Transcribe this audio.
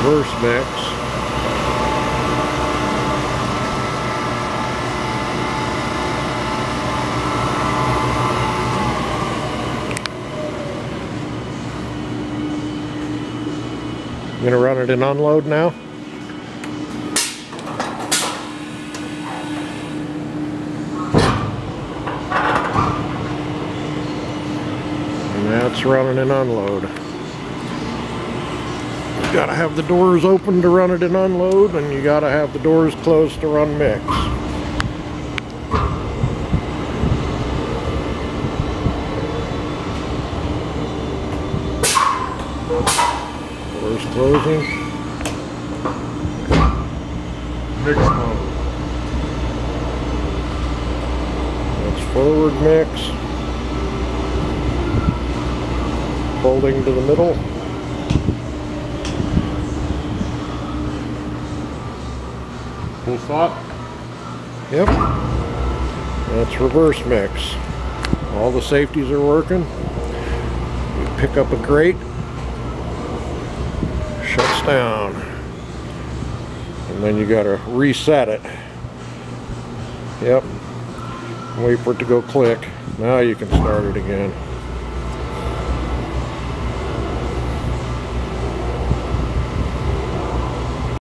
reverse mix. I'm going to run it in unload now. And that's running in unload. You gotta have the doors open to run it in unload, and you gotta have the doors closed to run mix. Doors closing. Mix mode. That's forward mix. Folding to the middle. Full stop? Yep. That's reverse mix. All the safeties are working. You pick up a grate. Shuts down. And then you gotta reset it. Yep. Wait for it to go click. Now you can start it again.